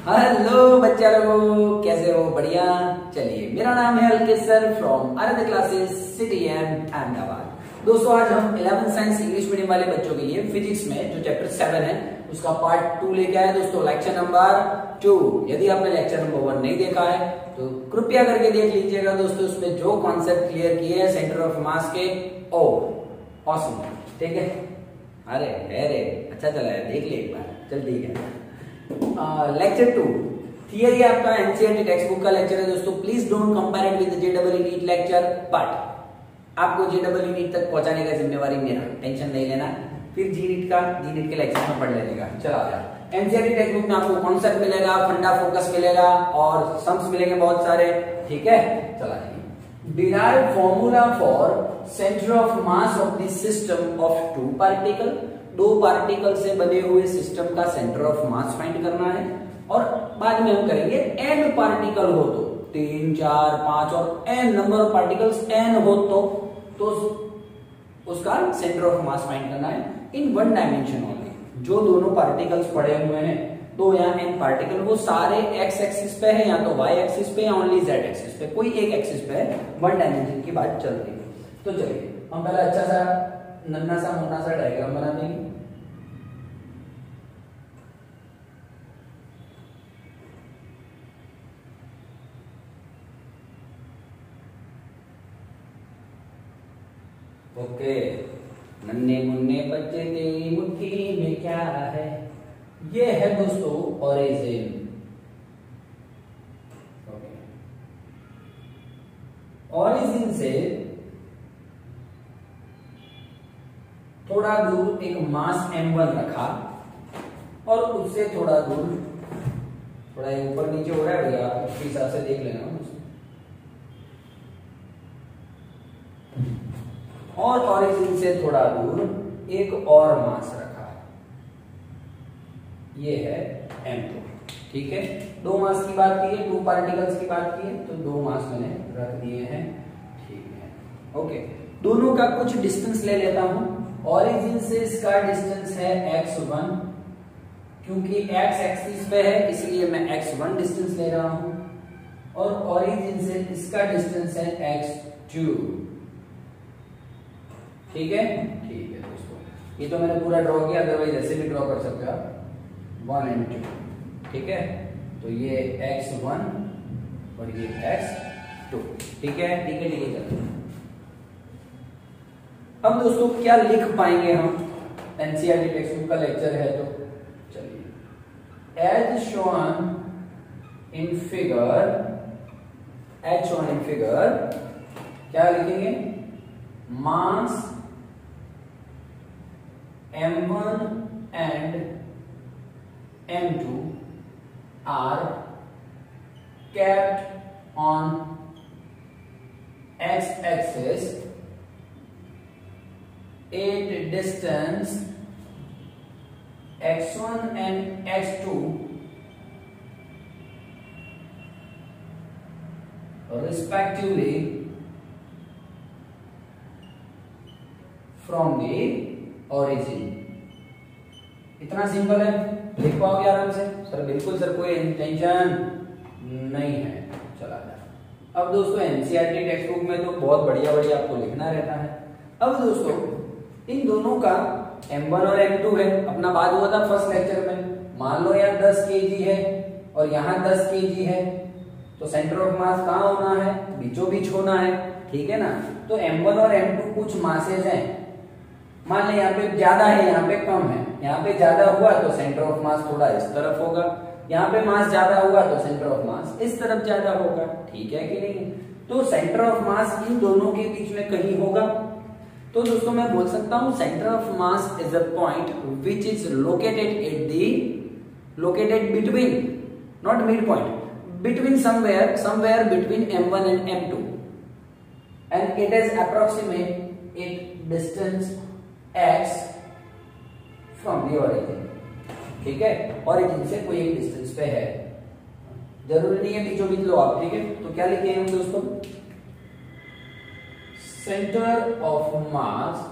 Hello बच्चा लोगों, कैसे हो? बढ़िया। चलिए, मेरा नाम है Alkesh sir from Aradhya classes city and Ahmedabad. दोस्तों, आज हम 11th साइंस इंग्लिश मीडियम वाले बच्चों के लिए फिजिक्स में जो चैप्टर 7 है उसका पार्ट 2 लेके आए दोस्तों, लेक्चर नंबर 2। यदि आपने लेक्चर नंबर 1 नहीं देखा है तो कृपया करके देख लीजिएगा दोस्तों। उसमें जो कॉन्सेप्ट क्लियर किए हैं सेंटर ऑफ मास के, ओ ऑसम, ठीक है। अरे अच्छा चला है, देख लिया एक बार, चल ठीक है। लेक्चर 2 थियरी आपका एनसीईआरटी टेक्स्ट बुक का लेक्चर है दोस्तों। Please don't compare it with JEE NEET lecture, but आपको जेईई नीट तक पहुंचाने का जिम्मेवारी मेरा, टेंशन नहीं लेना। फिर जी नीट के लेक्चर में पढ़ लेने का। चला गया। एनसीईआरटी टेक्स्ट बुक में आपको कॉन्सेप्ट मिलेगा, फंडा फोकस मिलेगा और सम्स मिलेंगे बहुत सारे, ठीक है। चला जाइए। Derive formula for centre of mass of the system of two particle. दो पार्टिकल से बने हुए सिस्टम का सेंटर ऑफ मास फाइंड करना है। और बाद में हम करेंगे एन पार्टिकल हो तो 3, 4, 5 और n number of particles n हो तो उसका सेंटर ऑफ मास फाइंड करना है इन वन डायमेंशन ओनली। जो दोनों पार्टिकल्स पड़े हुए हैं तो यहाँ एन पार्टिकल वो सारे एक्स एक्सिस पे है, या तो वाई एक्सिस पे या ओनली जेड एक्सिस पे, कोई एक एक्सिस पे है। वन डायमेंशन की बात चल रही है। तो चलिए हम पहले अच्छा सा नन्ना सा मोटा सा डायग्राम बना देंगे। ओके, नन्हे मुन्ने बच्चे तेरी मुट्ठी में क्या है, ये है दोस्तों ओरिजिन। ओरिजिन से थोड़ा दूर एक मास m1 रखा और उससे थोड़ा दूर, थोड़ा ऊपर नीचे हो रहा है भैया, उसके हिसाब से देख लेना। और ओरिजिन से थोड़ा दूर एक और मास रखा, ये है m2, ठीक है। दो मास की बात की है, 2 पार्टिकल्स की बात की है, तो 2 मास मैंने रख दिए हैं, ठीक है। ओके, दोनों का कुछ डिस्टेंस ले लेता हूं। ओरिजिन से इसका डिस्टेंस है x1, क्योंकि x एक्सिस पे है इसलिए मैं x1 डिस्टेंस ले रहा हूं, और ओरिजिन से इसका डिस्टेंस है x2, ठीक है। ठीक है दोस्तों, ये तो मैंने पूरा ड्रॉ किया, अदरवाइज ऐसे भी ड्रॉ कर सकते हो आप, 1 और 2, ठीक है। तो ये x1 और ये x2, ठीक है, ठीक है, ठीक है। चलो अब दोस्तों क्या लिख पाएंगे हम, एनसीईआरटी टेक्स्ट बुक का लेक्चर है तो चलिए। As shown in figure, as shown in figure क्या लिखेंगे? Mass m1 and m2 are kept on x-axis at distance x1 and x2 respectively from the origin. इतना सिंपल है, लिख पाओगे आराम से? सर बिल्कुल सर, कोई टेंशन नहीं है। चला जाए। अब दोस्तों एनसीईआरटी टेक्स्ट बुक में तो बहुत बढ़िया बढ़िया आपको लिखना रहता है। अब दोस्तों इन दोनों का m1 और m2 है, अपना बात हुआ था फर्स्ट लेक्चर में। मान लो यहाँ 10 kg है और यहाँ 10 kg है, तो सेंटर ऑफ मास कहाँ होना है? बीचों बीच होना है, ठीक है ना। तो m1 और m2 कुछ मासेज हैं। मान लें यहाँ पे ज्यादा है, यहाँ पे कम है। यहाँ पे ज्यादा हुआ तो सेंटर ऑफ मास थोड़ा इस तरफ होगा, यहाँ पे मास ज्यादा हुआ तो सेंटर ऑफ मास इस तरफ ज्यादा होगा, ठीक है कि नहीं। तो सेंटर ऑफ मास इन दोनों के बीच में कहीं होगा। तो दोस्तों मैं बोल सकता हूं centre of mass is a point which is located between, not mid point, between somewhere between m1 and m2, and it is approximate at distance x from the origin, ठीक है। ओरिजिन से कोई एक डिस्टेंस पे है, जरूरी नहीं है बीचों बीच लो आप, ठीक है। तो क्या लिखे हम दोस्तों? Centre of mass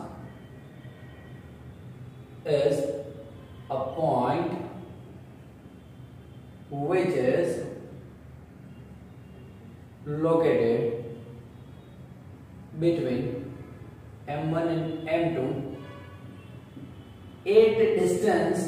is a point which is located between m1 and m2 at distance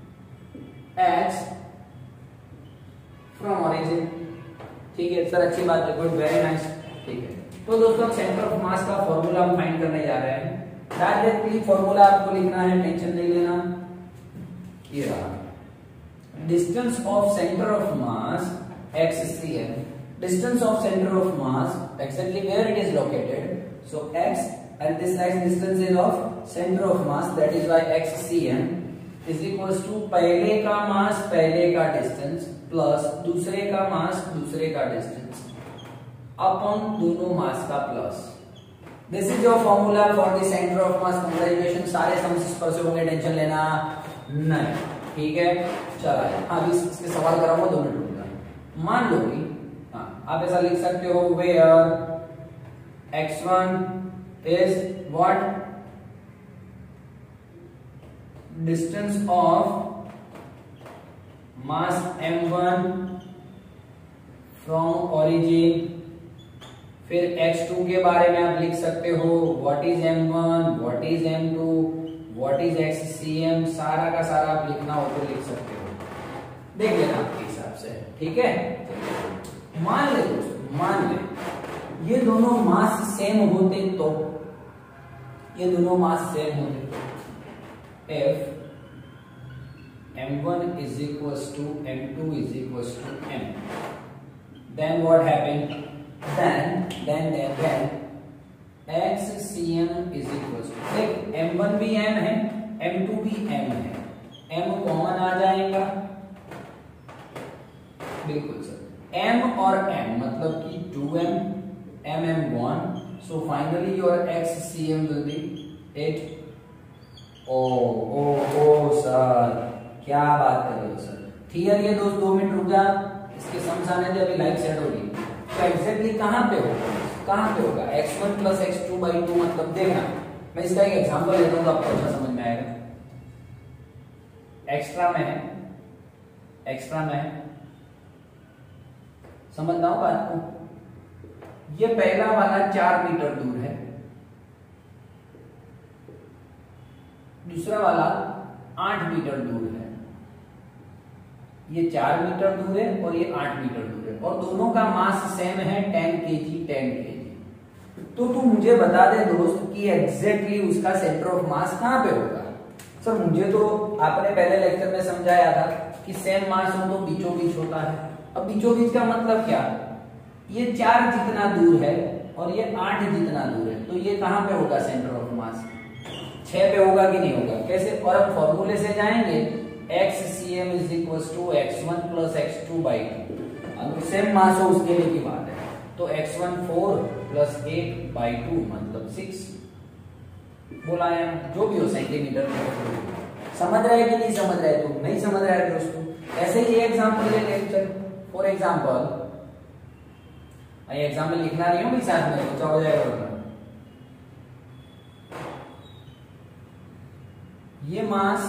x from origin. ठीक है सर, अच्छी बात है, गुड, वेरी नाइस। ठीक है, तो दोस्तों सेंटर ऑफ मास का फॉर्मूला हम फाइंड करने जा रहे हैं। डायरेक्टली फॉर्मूला आपको लिखना है, टेंशन नहीं लेना। ये रहा distance of centre of mass xcm, distance of centre of mass exactly where it is located, so x and this x distance is of center of mass, that is why xcm is equals to पहले का मास पहले का distance plus दूसरे का मास दूसरे का distance upon दोनों mass का plus. This is your formula for the centre of mass conservation. सारे सम्स पर से होंगे, टेंशन लेना नहीं। ठीक है, चला अभी इसके सवाल कराऊंगा, 2 मिनट रुकना। मान लो कि आप ऐसा लिख सकते हो, where x1 is what distance of mass m1 from origin। फिर x2 के बारे में आप लिख सकते हो what is m1, what is m2, what is xcm, सारा का सारा आप लिखना हो तो लिख सकते हो, देख लेना आपके हिसाब से। ठीक है, मान ले दोस्तों, मान ले ये दोनों मास सेम होते तो, ये दोनों मास सेम होते तो if m1 is equals to m2 is equals to m, then what happened, then xcm is equals to, देख m1 भी m है m2 भी m है, m कॉमन आ जाएगा, बिल्कुल सर, m और m मतलब कि 2m mm1, so finally your xcm will be 8। Oh sir क्या बात कर रहे हो सर, क्लियर? ये दोस्त 2 मिनट रुक जा, इसके समझ आने दे, अभी लाइट सेट होगी। तो एग्जैक्टली कहां पे होगा, कहां पे होगा x1 प्लस x2 बाई 2, मतलब देखना, मैं इसका एक एग्जांपल लेता हूं तो आपको अच्छा समझ में आएगा। एक्स्ट्रा में है, एक्स्ट्रा में है, समझना होगा आपको। ये पहला वाला 4 मीटर दूर है, दूसरा वाला 8 मीटर दूर है। ये 4 मीटर दूर है और ये 8 मीटर दूर है, और दोनों का मास सेम है 10 kg 10 kg। तो तू मुझे बता दे दोस्त कि एग्जैक्टली उसका सेंटर ऑफ मास कहां पे होगा। सर मुझे तो आपने पहले लेक्चर में समझाया था कि सेम मास हो तो बीचों बीच होता है। अब बीचों बीच का मतलब क्या, ये 4 जितना दूर है और ये 8 जितना दूर है, तो ये कहां पे होगा सेंटर ऑफ मास, 6 पे होगा कि नहीं होगा, कैसे? और अब फॉर्मूले से जाएंगे, xcm is equals to x1 plus x2 by 2, अगर सेम मास हो उसके लिए की बात है, तो x1 4 plus 8 by 2 मतलब 6 बोला है, जो भी हो सेंटीमीटर में। समझ रहा है कि नहीं समझ रहा है? तो नहीं समझ रहा है दोस्तों, ऐसे ही एग्जांपल ले लेते। फॉर एग्जांपल, ये एग्जांपल लिखना नहीं होगी साथ में, तो क्या हो जाएगा, ये मास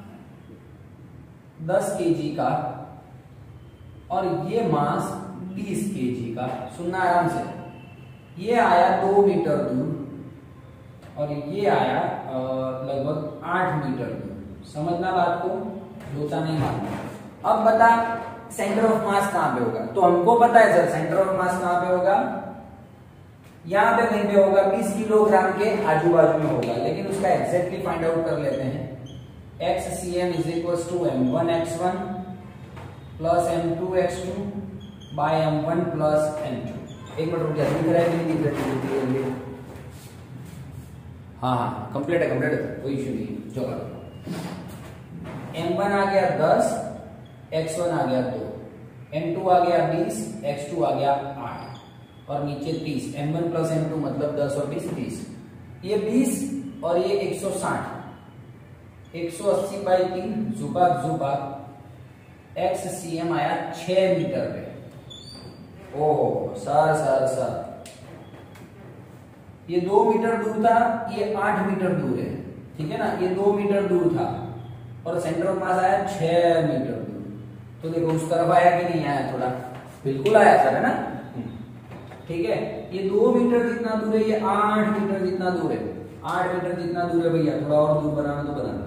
10 kg का और ये मास 20 kg का। सुनना आराम से, ये आया 2 मीटर दूर और ये आया लगभग 8 मीटर दूर। समझना बात को, सोचा नहीं मानना। अब बता सेंटर ऑफ मास कहां पे होगा, तो हमको पता है सर सेंटर ऑफ मास कहां पे होगा, यहां पे कहीं पे होगा, 20 किलोग्राम के आजू बाजू में होगा, लेकिन उसका एग्जैक्टली फाइंड आउट कर लेते हैं। xcm is equals to m1 x1 plus m2 x2 by m1 plus m2। एक मिनट रुक जा, दिख रहा है नहीं दिख रहा है? हाँ कंप्लीट है, कंप्लीट है, कोई इश्यू नहीं। चलो m1 आ गया 10, x1 आ गया 2, m2 आ गया 20, x2 आ गया 8 और नीचे 30। m1 प्लस m2 मतलब 10 और 20 30। ये 20 और ये 160, 180 बाई 3 जुबा जुबा xcm आया 6 मीटर पे। ओह सर ये 2 मीटर दूर था, ये 8 मीटर दूर है, ठीक है ना, ये 2 मीटर दूर था और सेंटर ऑफ मास आया 6 मीटर दूर। तो देखो उस तरफ आया कि नहीं आया, थोड़ा बिल्कुल आया सर, है ना। ठीक है, ये 2 मीटर जितना दूर है, ये 8 मीटर जितना दूर है, 8 मीटर जितना दूर है भैया, थोड़ा और दूर बनाना तो बनाना।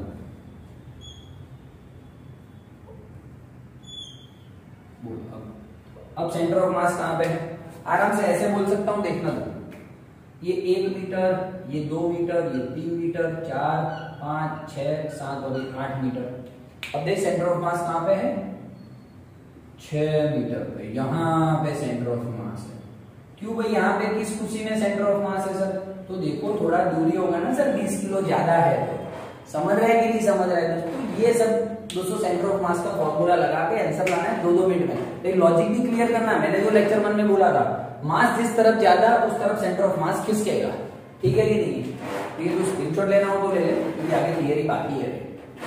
अब सेंटर ऑफ मास कहां पे है, आराम से ऐसे बोल सकता हूं, देखना तो, ये 1 मीटर, ये 2 मीटर, ये 3 मीटर, 4 5 6 7 और 8 मीटर। अब देख सेंटर ऑफ मास कहां पे है, 6 मीटर पे, यहां पे सेंटर ऑफ मास है। क्यों भाई, यहाँ पे किस कुर्सी में सेंटर ऑफ मास है सर, तो देखो थोड़ा दूरी होगा ना सर, 20 किलो ज्यादा है, समझ रहे हैं कि नहीं समझ रहे हैं दोस्तों। ये सब दोस्तों सेंटर ऑफ मास का फॉर्मूला लगा के आंसर लाना है 2-2 मिनट में। एक लॉजिक भी क्लियर करना है, मैंने जो लेक्चर 1 में बोला था, मास जिस तरफ ज्यादा उस तरफ सेंटर ऑफ मास खिसकेगा, ठीक है कि नहीं। तो ये तो स्क्रीनशॉट लेना हो तो ले ले, क्योंकि आगे थियरी बाकी है।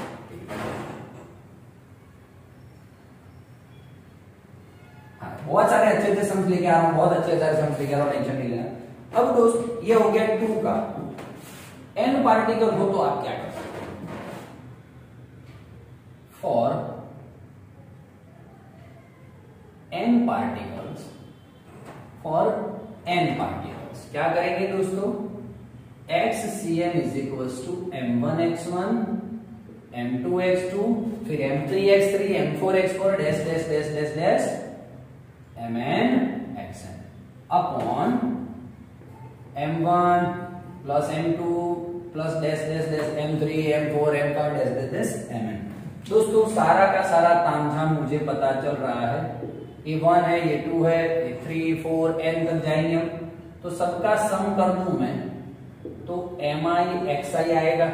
बहुत सारे अच्छे सम्स लेके आ रहा हूं, बहुत अच्छे सम्स लेके आ रहा हूं, टेंशन नहीं लेना। अब दोस्त ये हो गया 2 का, n पार्टिकल हो तो आप क्या कर सकते हैं, for n particles, for n particles क्या करेंगे दोस्तों, xcm is equals to m1x1 m2x2 फिर m3x3 m4x4 dash dash dash dash dash mn xn upon m1 plus m2 plus dash dash dash m3 m4 m5 dash dash dash mn। दोस्तों सारा का सारा तामझाम मुझे पता चल रहा है, ये 1 है, ये 2 है, ये 3 4 n तक जाएंगे हम, तो सबका सम कर दूं मैं तो mi xi आएगा,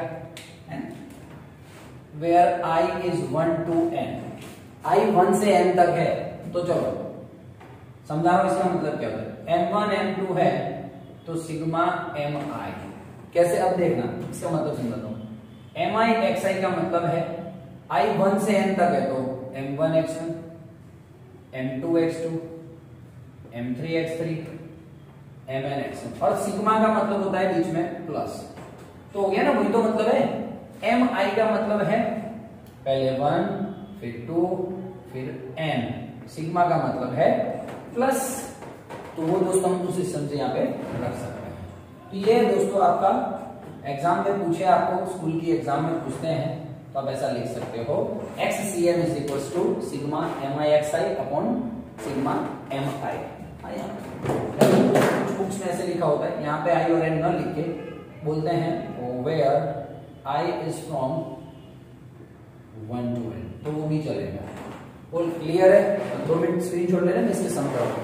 where I is 1 to n, I 1 से n तक है। तो चलो समझा रहा हूं इसका मतलब क्या होता है, m1 m2 है तो सिग्मा mi, कैसे अब देखना इसका मतलब समझाता हूं। mi xi का मतलब है I 1 से n तक है तो m1 x1 m2 x2 m3 x3 mn xn, और सिग्मा का मतलब होता है बीच में प्लस, तो हो गया ना, वही तो मतलब है। mi का मतलब है पहले 1 फिर 2 फिर n, सिग्मा का मतलब है प्लस, तो वो दोस्तों हम उस सिस्टम से यहाँ पे रख सकते हैं। तो ये दोस्तों आपका एग्जाम में पूछे, आपको स्कूल की एग्जाम में पूछते हैं तो आप ऐसा लिख सकते हो, xcm is equals to sigma mi xi upon sigma mi। Books में ऐसे लिखा होता है, यहाँ पे i और n न लिख के बोलते हैं where i is from 1 to n, तो वो भी चलेगा। और क्लियर है, 2 मिनट स्क्रीनशॉट ले लेना, इसके सम करो।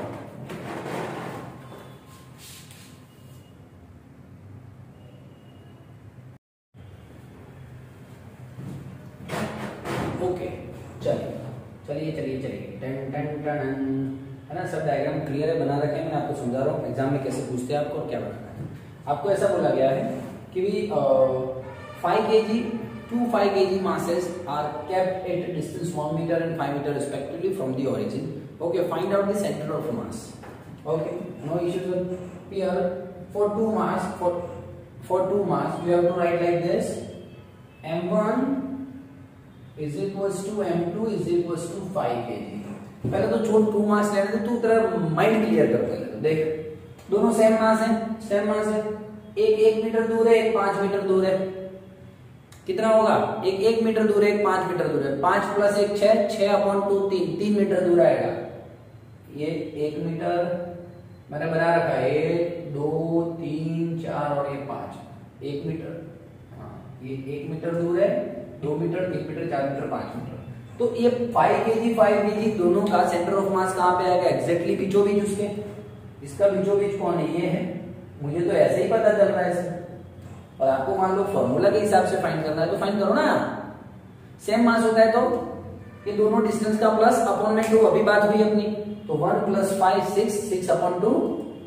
ओके चलिए चलिए चलिए चलिए, टन टन टन, है ना, सब डायग्राम क्लियर है, बना रखे हैं, मैं आपको समझा रहा हूँ एग्जाम में कैसे पूछते हैं आपको और क्या बनाना है। आपको ऐसा बोला गया है कि भी 5 kg 2 5 kg masses are kept at a distance 1 meter and 5 meter respectively from the origin. Okay, find out the center of mass. Okay, no issues here. For 2 mass, for 2 mass, you have to write like this: m1 is equals to m2 is equals to 5 kg. पहले तो छोड़ 2 मास लेने दे, तू तेरा mind clear कर पहले तो देख, दोनों सेम मास है, सेम मास है, एक 1 मीटर दूर है, एक 5 मीटर दूर है, कितना होगा, एक 1 मीटर दूर है, एक 5 मीटर दूर है, 5 प्लस 1 6, 6 अपॉन 2 3 मीटर दूर आएगा। ये 1 मीटर मैंने बना रखा है, 1 2 3 4 और ये 5, 1 मीटर, हाँ ये 1 मीटर दूर है, 2 मीटर 3 मीटर 4 मीटर 5 मीटर। तो ये 5 kg दोनों का सेंटर ऑफ मास कहाँ पे आएगा, एग्जैक्टली बीचों बीच उसके, इसका बीचों बीच कौन है, ये है, मुझे तो ऐसे ही पता चल रहा है सर, और आपको मान लो फॉर्मूला के हिसाब से फाइंड करना है तो फाइंड करो ना, सेम मास होता है तो ये दोनों डिस्टेंस का प्लस अपॉन में 2, अभी बात हुई अपनी, तो 1 + 5 6, 6 अपॉन 2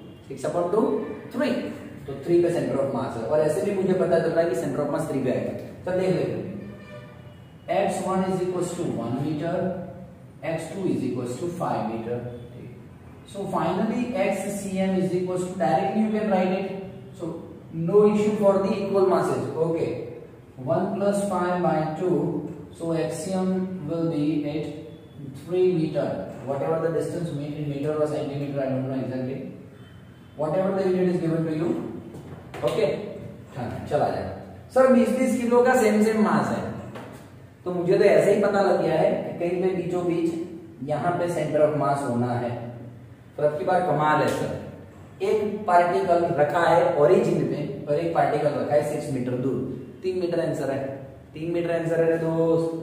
3, तो 3 पे सेंटर ऑफ मास है, और ऐसे भी मुझे पता चल रहा है कि सेंटर ऑफ मास 3 पे आएगा। तो देख लेते हैं, x1 is equals to 1 meter, x2 is equals to 5 meter. So finally xcm is equals to, directly you can write it, so no issue for the equal masses. Okay, 1 + 5 by 2, so xcm will be at 3 meter. Whatever the distance in meter or centimeter, I don't know exactly. Whatever the unit is given to you. Okay? हाँ, चला जाए। Sir 20-20 kilo का same mass है, तो मुझे तो ऐसे ही पता लग गया है कि कहीं पे बीचों बीच यहाँ पे सेंटर ऑफ मास होना है। पर अब की बार कमाल है सर, एक पार्टिकल रखा है ओरिजिन पे और एक पार्टिकल रखा है 6 मीटर दूर। 3 मीटर आंसर है, 3 मीटर आंसर है दोस्त।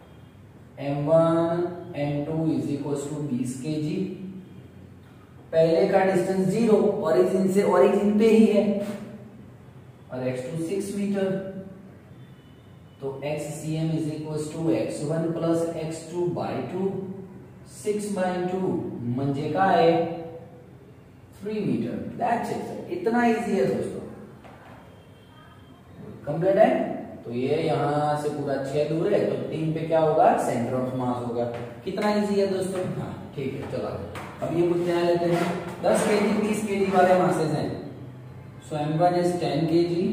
m1 m2 is equal to 20 kg। पहले का डिस्टेंस 0 ओरिजिन से ओरिजिन पे ही है और x2 6 मीटर, तो xcm is equal to x1 plus x2 by 2, 6/2 म्हणजे काय 3 मीटर। दैट्स इट, इतना इजी है दोस्तों, कंप्लीट है। तो ये यहाँ से पूरा 6 दूर है, तो 3 पे क्या होगा, सेंटर ऑफ मास होगा। कितना इजी है दोस्तों। हाँ ठीक है, चलो अब ये कुछ नया लेते हैं। 10 kg 30 kg वाले मासेस हैं। So m1 is 10 kg,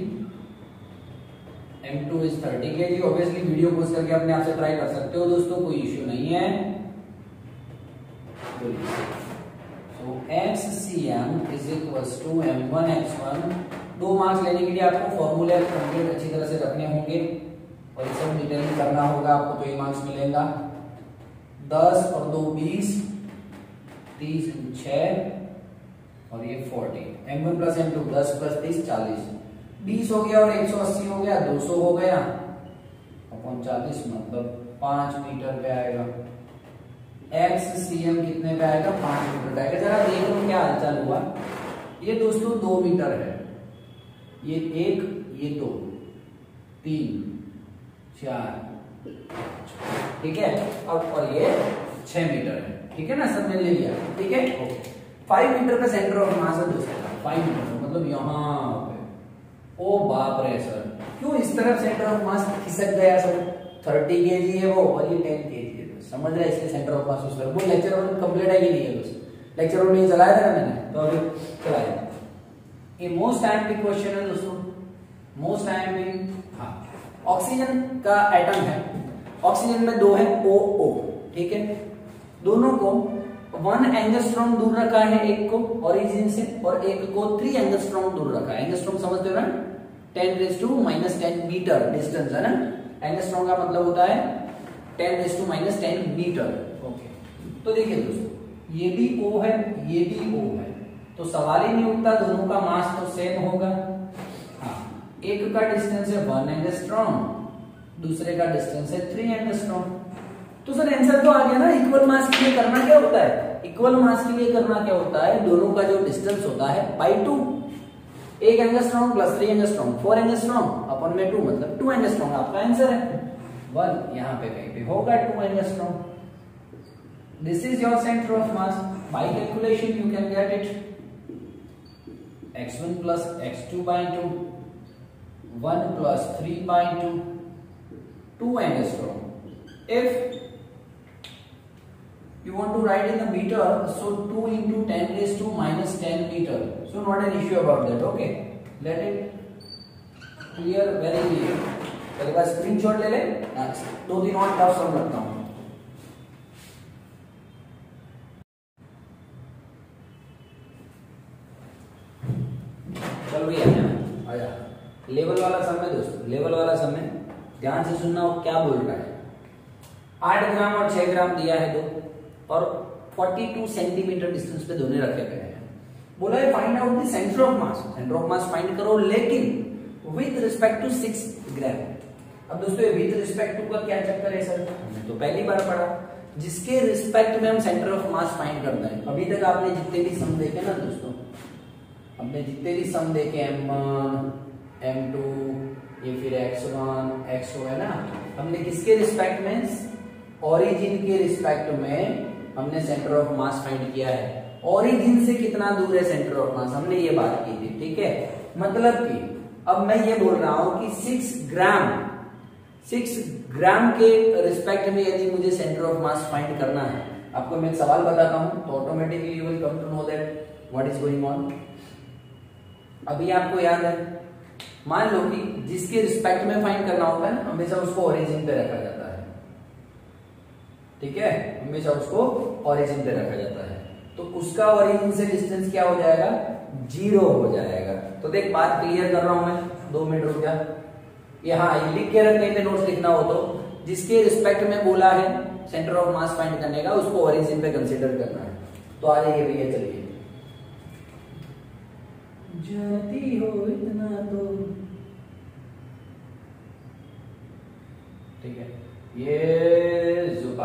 m2 is 30 kg। Obviously video post करके अपने आप से ट्राई कर सकते हो दोस्तों, कोई इश्यू नहीं है। So xcm is equal to m1 x1। 2 marks लेने के लिए आपको फॉर्मूले कंप्लीट अच्छी तरह से रखने होंगे और ये सब डिटेल में करना होगा आपको, तो ये मार्क्स मिलेगा। 10 और 2 20, 30 6 और ये 40। m1 प्लस m2 10 प्लस 30 40, 20 हो गया और 180 हो गया, 200 हो गया अपॉन 40, मतलब 5 मीटर पे आएगा। xcm कितने पे आएगा, 5 मीटर पे आएगा। जरा देख लो क्या हालचाल हुआ। ये दोस्तों 2 मीटर है, ये 1 ये 2 3 4, ठीक है। और ये 6 मीटर है, ठीक है ना, सब ने ले लिया, ठीक है ओके। 5 मीटर का सेंटर ऑफ मास है दोस्तों, 5 मीटर मतलब यहाँ पे। ओ बाप रे सर, क्यों इस तरफ सेंटर ऑफ मास खिसक गया सर। 30 kg है वो और ये 10 kg है, समझ रहे हैं, इसलिए सेंटर ऑफ मास उस तरफ। वो लेक्चर वन कंप्लीट है कि नहीं है दोस्तों, लेक्चर वन में चलाया था ना मैंने, तो अभी चलाया। ये मोस्ट टाइम क्वेश्चन है दोस्तों, मोस्ट टाइम। हाँ, ऑक्सीजन का एटम है, ऑक्सीजन में 2 है OO, ठीक है। दोनों को 1 एंगस्ट्रॉम दूर रखा है, एक को ओरिजिन से और एक को 3 एंगस्ट्रॉम दूर रखा है। एंगस्ट्रॉम समझते हो ना, 10⁻⁻10 मीटर डिस्टेंस है ना। एंगस्ट्रॉम का मतलब होता है 10⁻⁻10 मीटर, ओके। तो देखिए दोस्तों, ये भी O है, ये भी O है, तो सवाल ही नहीं उठता, दोनों का मास तो सेम होगा। हाँ, एक का डिस्टेंस है 1 एंगस्ट्रॉम, दूसरे का डिस्टेंस है 3 एंगस्ट्रॉम। तो सर आंसर तो आ गया ना। इक्वल मास के लिए करना क्या होता है, इक्वल मास के लिए करना क्या होता है, दोनों का जो डिस्टेंस होता है by 2। 1 angstrom plus 3 angstrom 4 angstrom अपन में 2 मतलब 2 एंगस्ट्रॉम आपका आंसर है। 1 यहाँ पे कहीं पे होगा 2 angstrom. This is your centre of mass. By calculation you can get it x1 plus x2/2, 1 plus 3/2, 2 angstrom. If you want to write in the meter, so 2 into 10⁻⁻10 meter. So not an issue about that. Okay, let it clear, very clear. पहले बार screenshot ले ले, 2-3 और tough सम रखता हूँ। चल भैया आया, level वाला सम है दोस्तों, लेवल वाला सम है, ध्यान से सुनना वो क्या बोल रहा है। 8 ग्राम और 6 ग्राम दिया है दो और 42 सेंटीमीटर डिस्टेंस पे दोनों रखे गए हैं। बोला है find out the centre of mass. Centre of mass find करो, लेकिन विद रिस्पेक्ट टू 6 ग्राम। अब दोस्तों ये विद रिस्पेक्ट टू का क्या चक्कर है सर, हमने तो पहली बार पढ़ा। जिसके रिस्पेक्ट में हम सेंटर ऑफ मास फाइंड करते हैं। अभी तक आपने जितने भी सम देखे ना दोस्तों, हमने जितने भी सम देखे m1 m2 ये फिर x1 x2 है ना, हमने किसके रिस्पेक्ट में, ओरिजिन के रिस्पेक्ट में हमने सेंटर ऑफ मास फाइंड किया है। ओरिजिन से कितना दूर है सेंटर ऑफ मास, हमने ये बात की थी, ठीक है। मतलब कि अब मैं ये बोल रहा हूं कि 6 ग्राम के रिस्पेक्ट में यदि मुझे सेंटर ऑफ मास फाइंड करना है, आपको मैं एक सवाल बताता हूं तो automatically you will come to know that what is going on. अभी आपको याद है, मान लो कि जिसके रिस्पेक्ट में फाइंड करना होता है हमेशा उसको ओरिजिन पे रखा जाता है। ठीक है, हमेशा उसको ओरिजिन पे रखा जाता है। तो उसका ओरिजिन से डिस्टेंस क्या हो जाएगा, 0 हो जाएगा। तो देख बात क्लियर कर रहा हूं मैं, 2 मिनट रुक जा। यहाँ लिख के रख, कहीं पे नोट्स लिखना हो तो, जिसके रिस्पेक्ट में बोला है सेंटर ऑफ मास फाइंड करने का, उसको ओरिजिन पे कंसीडर करना है। तो आ जाइए भैया, चलिए। जाती हो इतना तो ठीक है, ये जुबा,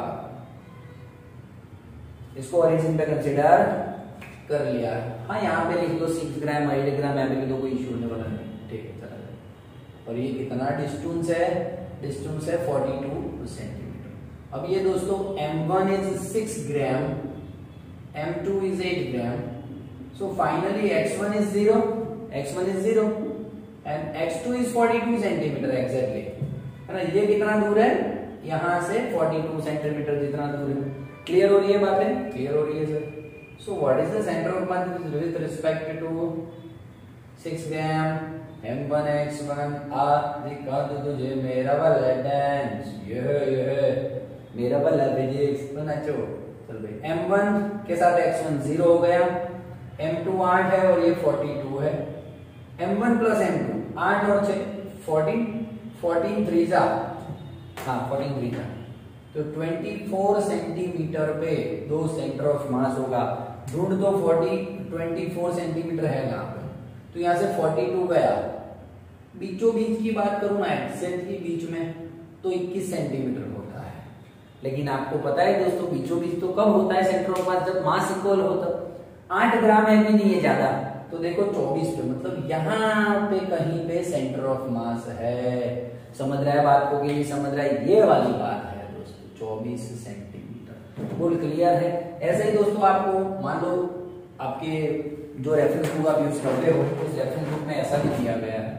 इसको ओरिजिन पे कंसीडर कर लिया। हाँ यहाँ पे लिख दो 6 ग्राम 8 ग्राम, यहाँ पे लिख दो, कोई इश्यू होने वाला नहीं। ठीक है, चला। और ये कितना डिस्टेंस है, डिस्टेंस है 42 सेंटीमीटर। अब ये दोस्तों m1 is 6 gram, m2 is 8 gram, so finally x1 is 0, x1 is 0 and x2 is 42 centimetre exactly, है ना। ये कितना दूर है, यहां से 42 सेंटीमीटर जितना दूर है। क्लियर हो रही है बातें, क्लियर हो रही है sir. So what is the centre of mass with respect to 6 gram m1 x1 आ दिखा दो तुझे मेरा वाला डांस, ये मेरा वाला फिजिक्स तो नाचो। चल भाई, m1 के साथ x1 0 हो गया, m2 8 है और ये 42 है, m1 प्लस m2 8 और 6 14, 14 3 जा, हाँ 14 3 जा, तो 24 सेंटीमीटर पे दो सेंटर ऑफ मास होगा। ढूंढ दो 24 सेंटीमीटर है यहाँ पे, तो यहाँ से 42 गया, बीचों बीच की बात करूं ना, एक्सेंट के बीच में, तो 21 सेंटीमीटर होता है। लेकिन आपको पता है दोस्तों, बीचों बीच तो कब होता है सेंटर ऑफ मास, जब मास इक्वल होता। 8 ग्राम है भी नहीं है ज्यादा, तो देखो 24 पे, मतलब यहाँ पे कहीं पे सेंटर ऑफ मास है। समझ रहा है बात को कि नहीं समझ रहा है, ये वाली बात है दोस्तों, 24 सेंटीमीटर। फुल क्लियर है। ऐसे ही दोस्तों आपको मान लो आपके जो रेफरेंस बुक आप यूज करते हो, उस रेफरेंस बुक में ऐसा भी दिया गया है,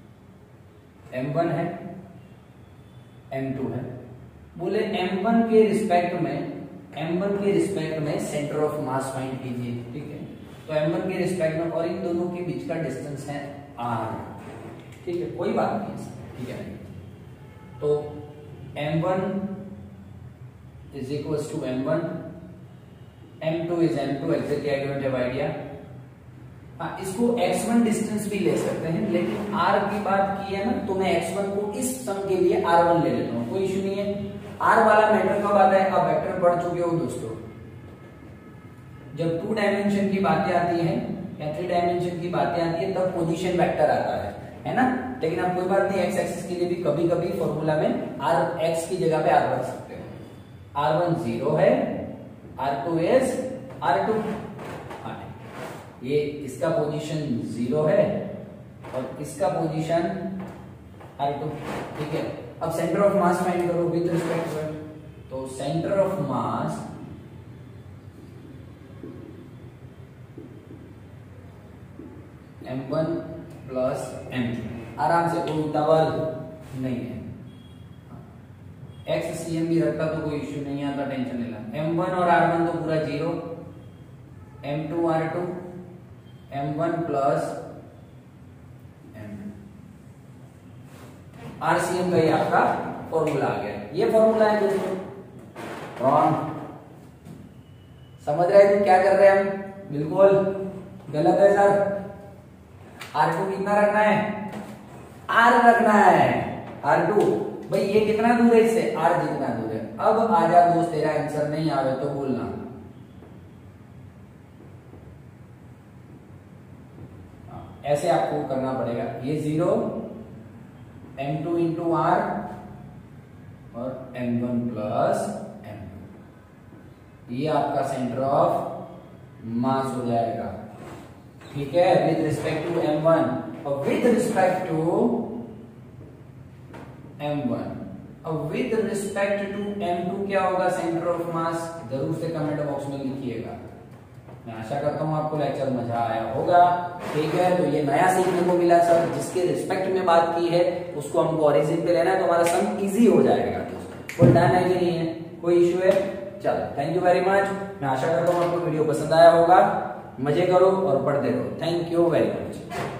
m1 है m2 है, बोले m1 के रिस्पेक्ट में सेंटर ऑफ मास फाइंड कीजिए। ठीक है, तो m1 के रिस्पेक्ट में, और इन दोनों के बीच का डिस्टेंस है r। ठीक है, कोई बात नहीं है, ठीक है। तो m1 is equals to m1, m2 is m2, exactly I don't have idea। हाँ, इसको x1 डिस्टेंस भी ले सकते हैं, लेकिन r की बात की है ना, तो मैं x1 को इस सम के लिए r1 ले लेता हूँ, कोई इशू नहीं है। r वाला मैटर कब आता है, आप वेक्टर पढ़ चुके हो दोस्तों, जब 2 डायमेंशन की बातें आती हैं या 3 डायमेंशन की बातें आती है, तब पोजीशन वेक्टर आता है ना। लेकिन आप कोई बात नहीं, x एक्सिस के लिए भी कभी कभी फॉर्मूला में r x की जगह पे r रख सकते हो। r1 0 है, r2 is r2, ये इसका पोजीशन 0 है और इसका पोजीशन r2। ठीक है, अब सेंटर ऑफ मास फाइंड करो विद रिस्पेक्ट टू, तो centre of mass m1 plus m2, आराम से, कोई उतावल नहीं है। x cm भी रखा तो कोई इश्यू नहीं आता, टेंशन नहीं लेना। m1 और r1 तो पूरा 0, m2 r2, m1 plus m2, RCM का ये आपका फॉर्मूला आ गया। ये फॉर्मूला है दोस्तों, रॉन्ग। समझ रहे हैं क्या कर रहे हैं हम, बिल्कुल गलत है सर। R2 कितना रखना है, R रखना है, R2। भाई ये कितना दूर है इससे, R जितना दूर है। अब आजा दोस्त, तेरा आंसर नहीं आवे तो बोलना। ऐसे आपको करना पड़ेगा, ये 0, m2 इंटू r और m1 प्लस m2, ये आपका सेंटर ऑफ मास हो जाएगा। ठीक है, विद रिस्पेक्ट टू m1 और विद रिस्पेक्ट टू m1 और विद रिस्पेक्ट टू m2 क्या होगा सेंटर ऑफ मास, जरूर से कमेंट बॉक्स में लिखिएगा। मैं आशा करता हूं आपको लेक्चर मजा आया होगा। ठीक है, तो ये नया सीखने को मिला सर, जिसके रिस्पेक्ट में बात की है उसको हमको ओरिजिन पे लेना है, तो हमारा सम इजी हो जाएगा दोस्तों। कोई डर है कि नहीं है, कोई इश्यू है? चलो, थैंक यू वेरी मच। मैं आशा करता हूँ आपको वीडियो पसंद आया होगा। मजे करो और पढ़ते रहो। Thank you very much.